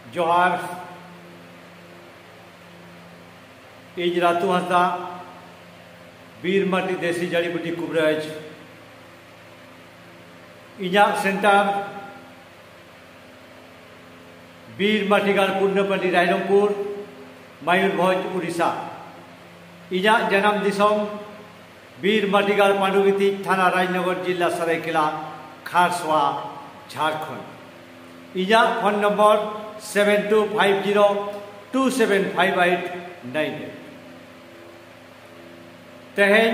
जोहार इज रातू हंसदा बीरमाटी देसी जड़ी बूटी कुबरेज इजा सेंटर बीरमाटीगार पुण्यपल्ली रायरंगपुर मयूरभंज उड़ीसा इजा जन्म दिसम बीरमाटीगार पांडुगिती थाना राजनगर जिला सरायकेला खारसवा झारखंड इजा फोन नंबर 7250275898 तेहेन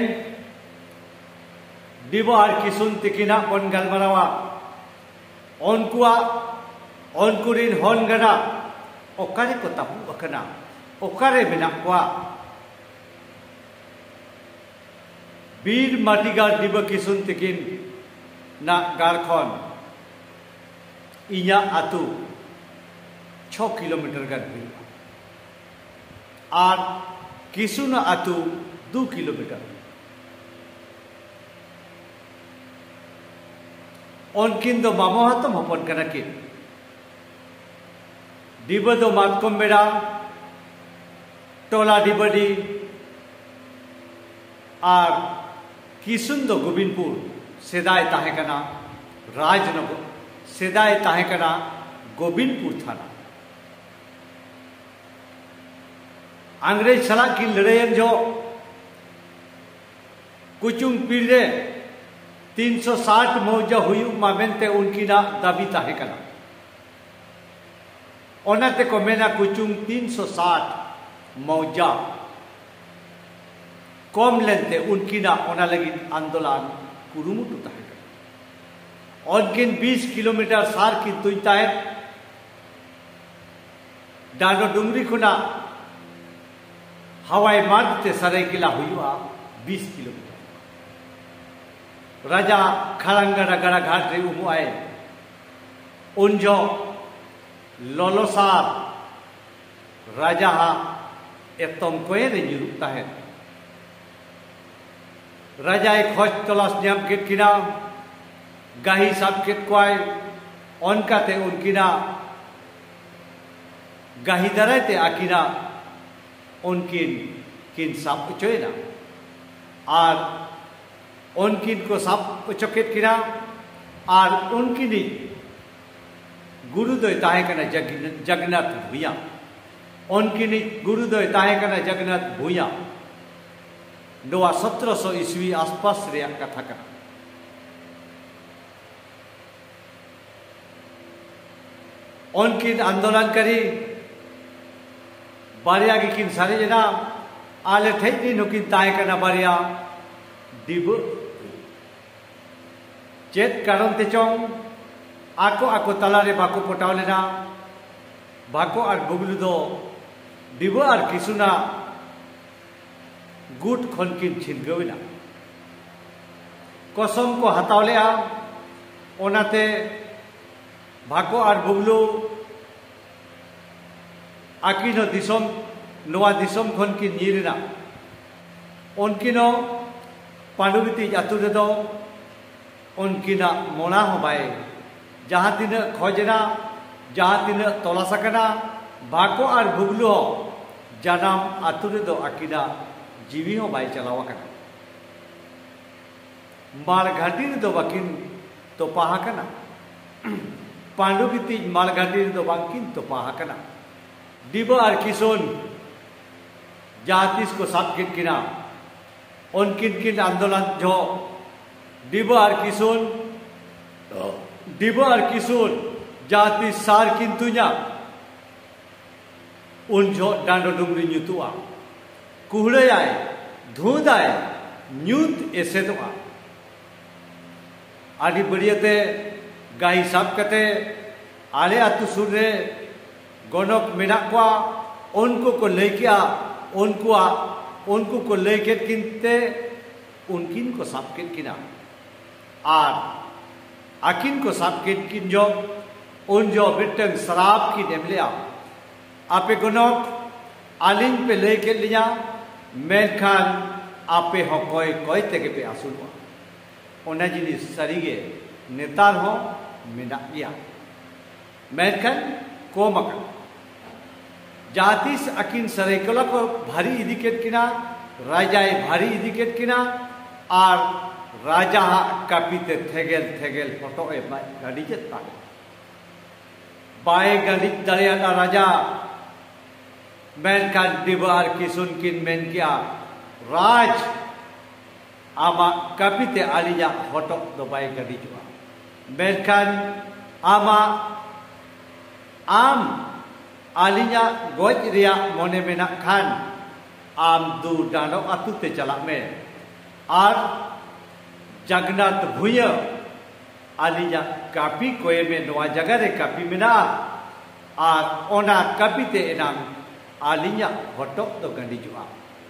दिबो आर किसुन तिकिना बन गलमरावा उनकुआ उनकुरिन हन गना ओकारे को तापु अकना ओकारे मेना कुआ बीरमाटीगार दिबो किसुन तिकिन ना गारखन इया आतु 6 किलोमीटर गान हुआ और किसुन आतु 2 किलोमीटर उनकिन दो मामो हाथम हपन कना किन दिबो दो मातकम बेड़ा टोला दिबडी और किसुन दो गोविंदपुर सेदाय ताहे कना राजनगर सेदाय ताहे कना गोविंदपुर थाना अंग्रेज सला की लड़ाई जो कुचुंग पीड़े 360 मौजा हुई मामेंते उनकी ना दाबी ताहे कना ओनाते को मेना कुचुंग 360 मौजा कम लेंते उनकी ना ओना लगी आंदोलन कुरुमुटु ताहे कना उनकिन 20 किलोमीटर सार की तुईता है डाडो डुंगरी खुना हवाई मार्ग से सरायकेला हुआ 20 किलोमीटर राजा खरंगड़ा गड़ा घाट रे उमुआए उनजो लोलोसार राजा हा एतम कोए रे जुरुकता है राजा एक खोज तलाश नियम केट किना गाही साब केट कोय उनकाते उनकिना गाही दराते आकिना उनकिन किन साब उचोयना और उनकिन को साब उचोकेट किना और उनकिनी गुरुदय ताहे कना जगन्नाथ भूया उनकिनी गुरुदय ताहे कना जगन्नाथ भूया नोआ 1700 ईस्वी आसपास रे कथा कना उनकिन आंदोलन करी बारिया की किन सारे जना आले ठेकी नुकिन ताहे कना बारिया दिबो चेत कारण ते चोंग आको आको तलारे बाको पटाव लेना बाको और बुगलु दो दिबो और किसुना गुट खन किन छिनगविना कसम को हताव लेआ ओनाते बाको और बुगलु आकिनो दिसम नोआ दिसम खन की नीरना उनकिनो पांडुगिती आतु रेदो उनकिना मोना हो बाय जहाँ तीन खोजना जहाँ तीन तलाशकना बाको और भुगलु हो जानाम आतु रेदो आकिना जीवी हो बाय चलावकना मालघाटी रेदो बाकिन तो पाहाकना पांडुगिती मालघाटी रेदो बाकिन तो पाहाकना दिबो और किसोन जातिस को साब किन किना उनकिन किन आंदोलन जो दिबो और किसोन जाति सार किन तुnya उन जो डांडो डुंगरी न्यूतुआ कुहले आए धूद आए न्यूत ऐसे तो आदि बढ़ियाते गाही साब कते आले आतु सुरे गनक मेना को उनको को लेके उनको को लेके किनते उनकिन को साब किन किना और आकिन को साब किन जो उन जो बिटन शराब की नेमलिया आपे गनक आलिंग पे लेके लिया मेलखान आपे हो कोई तेगे पे आसुलवा ओना जिनिस सरीगे नेतार हो मेना गया मेलखान कोमक जातिस अकिन सरायकला को भारी इदिकेट किना राजाए भारी इदिकेट किना और राजा कापीते थेगेल थेगेल फोटो ए गाड़ी जेता बाय गाड़ी दरिया राजा मेनकान दिबार किसुन किन मेन किया राज आमा कापीते आलिया फोटो दो बाय गाड़ी जुआ मेनकान आमा आम आलिया गोज रिया मोने मेना खान आम दू डानो अतुते चला में और जगन्नाथ भूया आलिया कापी कोये में नवा जगह रे कापी मिना और ओना कापी ते एनाम आलिया फोटो तो गंदी जुआ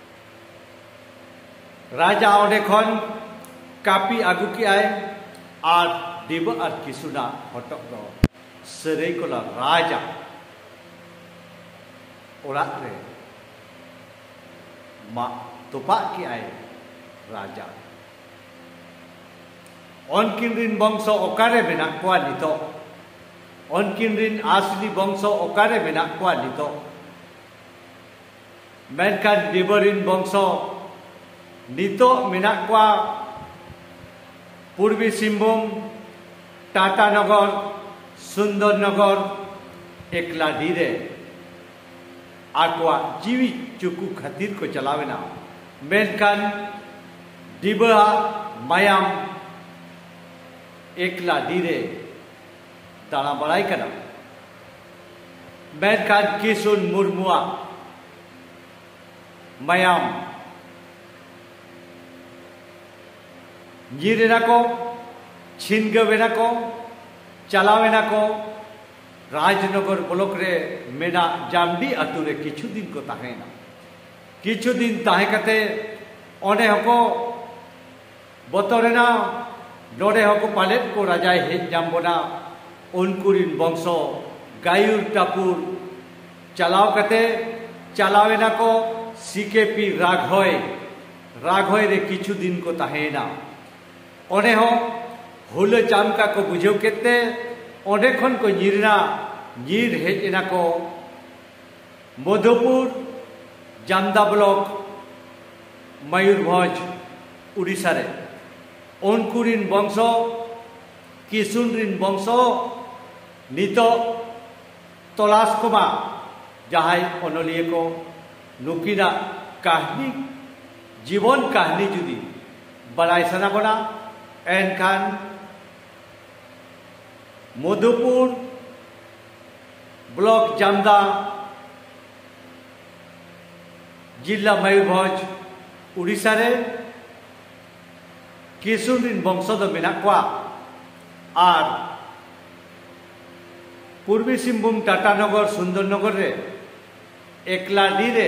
राजा ओने खन कापी आगु की आए और दिब और किसुना फोटो दो सरे कोला राजा ओराक रे मा तुपा की आए राजा उनकिन रिन बंशो ओकारे मेना कोआ नितो उनकिन रिन असली बंशो ओकारे मेना कोआ नितो मेनकान दिबरिन बंशो नितो मेना कोआ पूर्वी सिंहभूम टाटानगर सुंदरनगर एकलाडी रे आकवा जीवी चुकू खातिर को चलावेना मेनकान दिबा मायाम एकला डीरे दाना बड़ाई कना मेनकान किसुन मुर्मुआ मायाम जीरेना को छिनगवेना को चलावेना को राजनगर ब्लॉक रे मेना जामडी अतु रे किछु दिन को ताहेना किछु दिन ताहे कते ओने हको बतरेना नोडे हको पालेट को राजा हे जामबोना उनकुरिन वंशो गायुर टापुर चलाव कते चलावेना को सीकेपी राघोय रे किछु दिन को ताहेना ओने हो हुल चामका को बुझेव केते ओने खन को जीरना जीर हेजना को मधुपुर जामदा ब्लॉक मयूरभंज उड़ीसा रे उनकुरिन वंशो किसुनरिन वंशो नितो तलाश कोमा जहाय अनलिये को नुकिना कहानी जीवन कहानी जुदी बड़ाई सना बना एनखान मधुपुर ब्लॉक जामदा जिला मयूरभंज उड़ीसा रे किसुनरिन वंशो दो मेना कोआ और पूर्वी सिंहभूम टाटानगर सुंदरनगर रे एकलाडी रे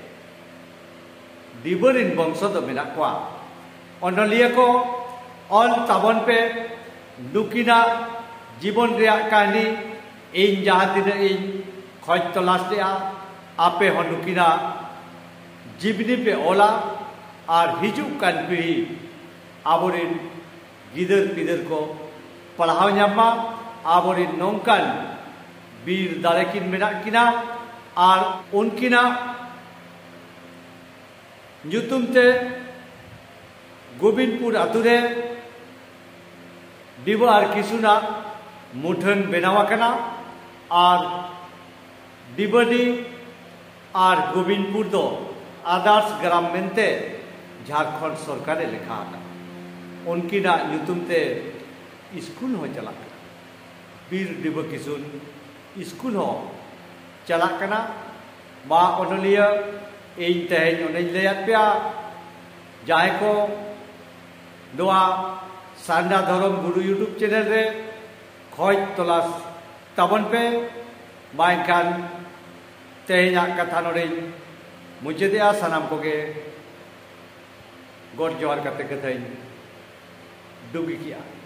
दिबरिन वंशो दो मेना कोआ अनलिया को ऑल ताबन पे दुकिना जीवन रिया कहानी इन जहाँ दिन इन खोज तलाश लिया आपे हनुकिना जीवनी पे ओला और हिजू कान पीढ़ी आबोरिन गिदर पिदर को पढ़ाव नामा आबोरिन नौकान बीर दारेकिन मेना किना और उनकिना ᱧᱩᱛᱩᱢᱛᱮ गोविंदपुर अतुरे दिबो और किसुना मुठन बेनावाकना और दिबनी और गोविंदपुर दो आदर्श ग्राम मेनते झारखंड सरकारे लेखा उनकिना ᱧᱩᱛᱩᱢᱛᱮ स्कूल हो चला बीर दिबो किसुन स्कूल हो चला कना मा ओनलिया इन तेज उन्हें ले पे जाए को दोआ सांडा धर्म गुरु यूट्यूब चैनल रे खोज तलाश तबन पे बाइकान तेजा कथा नोड़े मुझे सानाम को गॉड जोहार करते कथा डुगी किया।